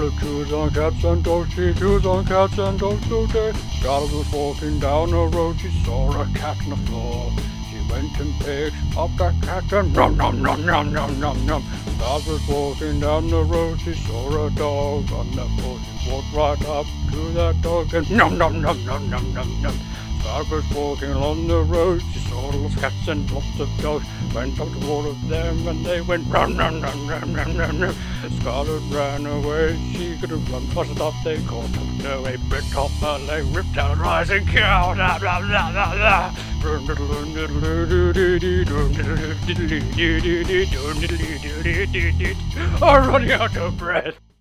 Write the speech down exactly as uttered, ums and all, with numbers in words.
Scarlett chews on cats and dogs, she chews on cats and dogs all day. Scarlett was walking down the road, she saw a cat on the floor. She went and picked up that cat and nom nom nom nom nom nom nom. Scarlett was walking down the road, she saw a dog on the floor. She walked right up to that dog and nom nom nom nom nom nom nom. Scarlett was walking along the road, she saw lots of cats and lots of dogs. Went up to all of them and they went rum rum rum rum rum rum rum. Scarlett ran away, she could have run fast enough, they caught up to a brick top and they ripped out a rising cow. Blah blah blah blah blah. I'm running out of breath.